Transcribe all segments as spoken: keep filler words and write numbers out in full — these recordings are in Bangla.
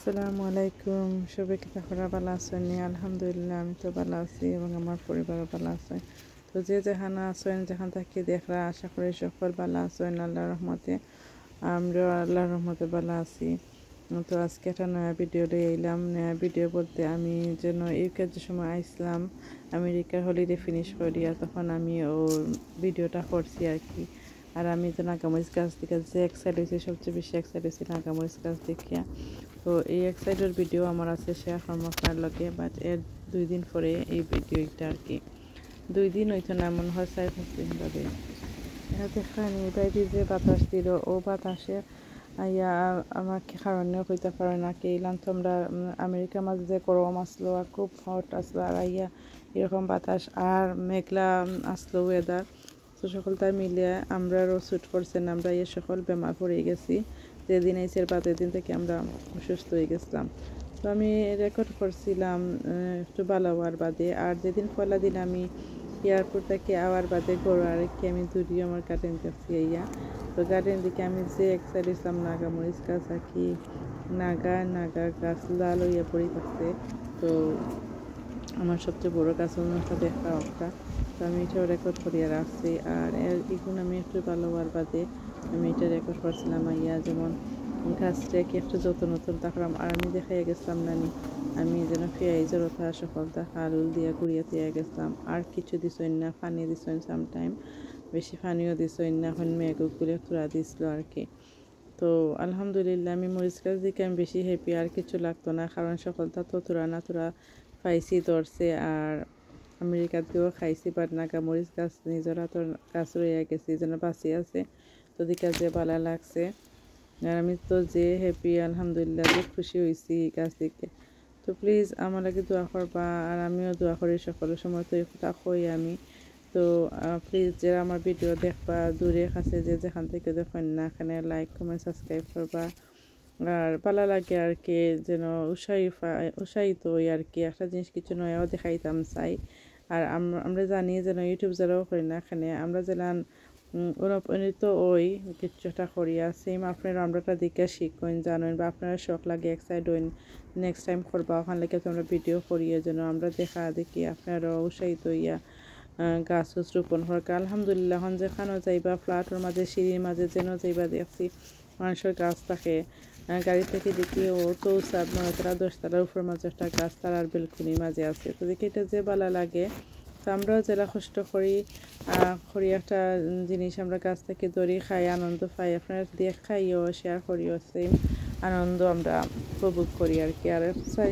আসসালামু আলাইকুম। সবাই কি আপনারা ভালো আছেন? আলহামদুলিল্লাহ আমি তো ভালো আছি এবং আমার পরিবারও ভালো আছে। তো যে যেখানে আছেন যেখান থেকে দেখরা আশা করি সকল ভালো আছেন আল্লাহর রহমতে। আমরাও আল্লাহর রহমতে ভালো আছি। তো আজকে একটা নয়া ভিডিও লিয়ে এলাম। নয়া ভিডিও বলতে আমি যেন ইউকে যে সময় আইসলাম আমেরিকার হলিডে ফিনিশ করিয়া তখন আমি ও ভিডিওটা করছি আর কি। আর আমি তো নাগামরিচ গাছ থেকে যে এক্সাইট হয়েছি সবচেয়ে বেশি এক্সাইট হয়েছি নাগামরিচ গাছ দেখিয়া। তো এই এক্সাইটের ভিডিও আমার আছে শেয়ার করবো আপনার লগে, বাট এর দুই দিন পরে এই ভিডিওটা আর কি দুই দিন হইতো না মনে হয় চার পাঁচ দিন ধরে দেখানি বাইরে যে বাতাস দিল ও বাতাসে আইয়া আমাকে কারণে হইতে পারে না কি এলাম তোমরা আমেরিকার মাঝে যে গরম আসলো আর খুব হট আসলো আর আইয়া এরকম বাতাস আর মেঘলা আসলো ওয়েদার। তো সকলটা মিলিয়ে আমরা শুট করছেন আমরা ইয়ে সকল বেমার পড়ে গেছি। যেদিন এসের বাদের দিন থেকে আমরা অসুস্থ হয়ে গেছিলাম। তো আমি রেকর্ড করছিলাম একটু ভালো হওয়ার বাদে, আর যেদিন পয়লা দিন আমি এয়ারপোর্ট থেকে আওয়ার বাদে গড় আর কি আমি দূরি আমার গার্ডেন দেখছি ইয়া। তো গার্ডেন দিকে আমি যে এক্সাইড হয়েছিলাম নাগা মরিচ গাছ আর কি নাগা নাগা গাছ লাল হইয়া পড়ে থাকছে। তো আমার সবচেয়ে বড়ো গাছ একটা দেখা একটা, তো আমি এটাও রেকর্ড করিয়া রাখছি। আর এর এখন আমি একটু ভালো হওয়ার বাদে আমি এটা রেকর্ড করছিলাম ইয়া যেমন গাছটাকে একটু যত্ন নতুন তাকলাম। আর আমি দেখাইয়া গেছিলাম নানি আমি যেন পেঁয়াজের ওঠা সকলটা হালুল দিয়া গুড়িয়া দিয়ে গেছিলাম। আর কিছু দিছই না, পানি দিছই সামটাইম, বেশি পানিও দিছই না, এখন মেঘগুলো তুলা দিছিল আর কি। তো আলহামদুলিল্লাহ আমি মরিচ গাছ দিকে আমি বেশি হ্যাপি, আর কিছু লাগতো না কারণ সকলটা তো তুরা না তুরা পাইছি ধরছে। আর আমেরিকাতেও খাইছি বাট নাগা মরিচ গাছ নিজের হাতের গাছ রয়ে গেছি যেন বাঁচি আছে। তো দিকে যে ভালো লাগছে আর আমি তো যে হ্যাপি আলহামদুলিল্লাহ যে খুশি হয়েছি গাছ দিকে। তো প্লিজ আমার লাগে দোয়া করবা আর আমিও দোয়া করি সকলের সময়। তো এই কথা কই আমি। তো প্লিজ যারা আমার ভিডিও দেখবা দূরে কাছে যে যেখান থেকে দেখেন না এখানে লাইক কমেন্ট সাবস্ক্রাইব করবা। আর ভালো লাগে আর কি যেন উৎসাহী উৎসাহিত হই আর কি একটা জিনিস কিছু নয়াও দেখাইতাম চাই। আর আমরা জানি যেন ইউটিউব যারাও করি না এখানে আমরা যেন অনুপ্রাণিত ওই কিছুটা করিয়া সেম আপনারা আমরাটা দেখে শিখবেন জানেন বা আপনারা শখ লাগে এক্সাইড হইন নেক্সট টাইম করবা ওখান থেকে তোমরা ভিডিও করিয়ে যেন আমরা দেখা দেখি আপনারা উৎসাহিত হইয়া গাছ রোপণ করকে। আলহামদুলিল্লাহ এখন যেখানেও যাইবা ফ্ল্যাটের মাঝে সিঁড়ির মাঝে যেন যাইবা দেখছি মানুষের গাছ থাকে। গাড়ি থেকে দেখি ও চৌসাত নয়তলা দশতলার উপর মাঝে একটা গাছ তার আর বেলকুনির মাঝে আছে। তো দেখি এটা যে ভালো লাগে। তো আমরাও যারা কষ্ট করি করি একটা জিনিস আমরা গাছ থেকে ধরি খাই আনন্দ পাই, আপনারা দিয়ে খাইও শেয়ার করিও সেম আনন্দ আমরা উপভোগ করি আর কি। আর চাই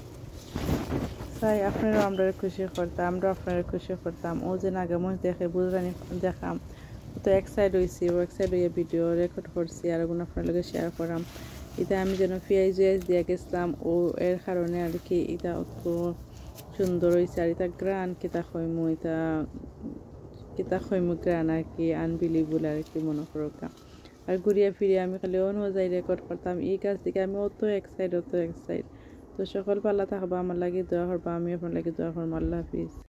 চাই আপনারাও আমরা খুশি করতাম আমরা আপনারা খুশি করতাম। ও যে নাগামরিচ দেখে বুঝরানি দেখাম তো এক সাইড হয়েছি ও এক সাইড হইয়া ভিডিও রেকর্ড করছি আর ওগুলো আপনার লগে শেয়ার করাম। এটা আমি যেন পেঁয়াজ জুয়াজ দিয়ে গেছিলাম ও এর কারণে আর কি এটা অত সুন্দর হয়েছে। আর এটা গ্রান কিতা খইমু এটা কিতা খইমু গ্রান আর কি আনবিলিভেবল আর কি মনে করো। আর ঘুরিয়া ফিরিয়ে আমি খালি অন্য যাই রেকর্ড করতাম এই কাজ থেকে আমি অত এক সাইড অত এক সাইড। তো সকল পাল্লা থাকবা আমার লাগে দোয়া করবা, আমি আপনার লাগে দোয়া করবো। আল্লাহ হাফিজ।